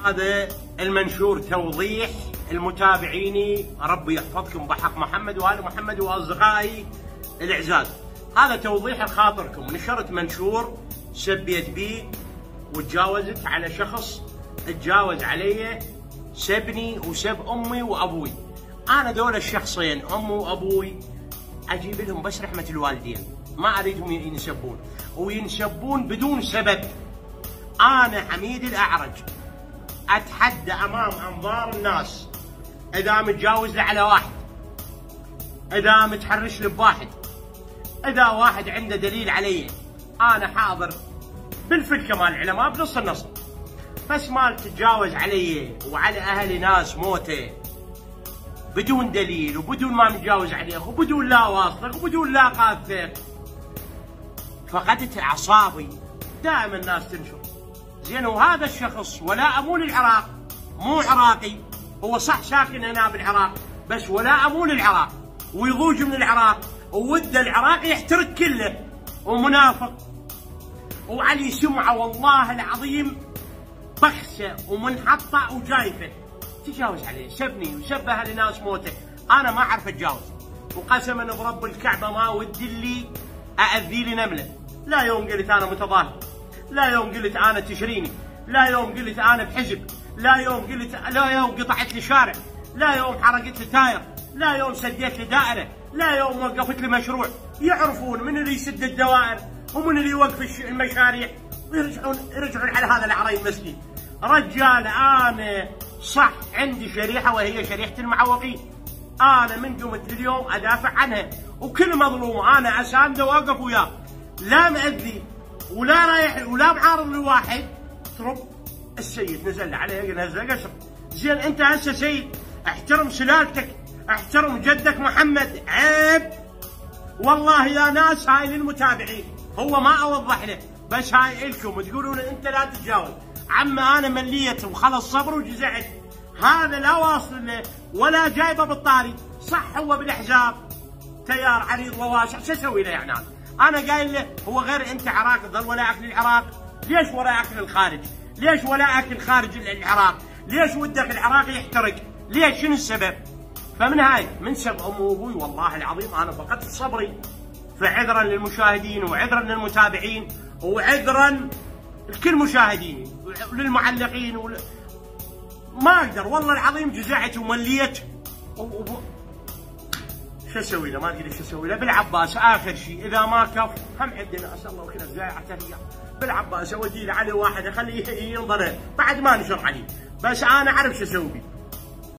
هذا المنشور توضيح المتابعيني، ربي يحفظكم بحق محمد وآل محمد وأصدقائي الإعزاز. هذا توضيح لخاطركم. نشرت منشور سبيت بيه وتجاوزت على شخص تجاوز علي، سبني وسب أمي وأبوي. أنا دول الشخصين أمي وأبوي أجيب لهم بس رحمة الوالدين، ما أريدهم ينسبون وينسبون بدون سبب. أنا حميد الأعرج أتحدى أمام أنظار الناس إذا متجاوز على واحد، إذا متحرش لي بواحد، إذا واحد عنده دليل علي، أنا حاضر بالفكة مال العلماء بنص النص. بس مال تتجاوز علي وعلى أهلي ناس موتة بدون دليل وبدون ما متجاوز عليك وبدون لا واصلك وبدون لا قاذفك، فقدت أعصابي. دائما الناس تنشر زين، وهذا الشخص ولاء مو للعراق، مو عراقي، هو صح ساكن هنا بالعراق بس ولاء مو للعراق، ويضوج من العراق وود العراق يحترق كله، ومنافق وعلي سمعه والله العظيم بخسه ومنحطه وجايفه. تجاوز عليه، سبني وسب اهل ناس موته، انا ما اعرف اتجاوز، وقسما برب الكعبه ما ودي اللي ااذي لي نمله. لا يوم قلت انا متظاهر، لا يوم قلت انا تشريني، لا يوم قلت انا بحزب، لا يوم قطعت لي شارع، لا يوم حرقت لي تاير، لا يوم سديت لي دائره، لا يوم وقفت لي مشروع. يعرفون من اللي يسد الدوائر ومن اللي يوقف المشاريع، ويرجعون على هذا العري المسكين. رجال انا صح عندي شريحه وهي شريحه المعوقين، انا من قمت لليوم ادافع عنها، وكل مظلوم انا اسانده واقف وياه، لا مأذي ولا رايح ولا معارض لواحد. ترب السيد نزل عليه نزل قشر. زين انت هسه سيد، احترم سلالتك، احترم جدك محمد. عيب والله يا ناس، هاي للمتابعين، هو ما اوضح له بس هاي الكم تقولون انت لا تتجاوز. عمي انا مليت وخلص صبر وجزعت، هذا لا واصل له ولا جايبه بالطاري. صح هو بالاحزاب تيار عريض وواسع، شو اسوي له يعني؟ انا قايل له هو غير انت عراقي ظل ولاءك للعراق، ليش ولاءك للخارج؟ ليش ولاءك الخارج العراق؟ ليش ودك العراق يحترق؟ ليش؟ شنو السبب؟ فمن هاي من سب امي وابوي والله العظيم انا فقدت صبري. فعذرا للمشاهدين وعذرا للمتابعين وعذرا لكل مشاهديني وللمعلقين ما اقدر والله العظيم، جزعت ومليت شو اسوي له؟ ما ادري شو اسوي له. بالعباس اخر شيء اذا ما كف هم عندنا اسال الله وكذا زايعه ريال، بالعباس اودي له علي واحد اخليه ينظر بعد ما نشر عليه، بس انا اعرف شو اسوي بيه.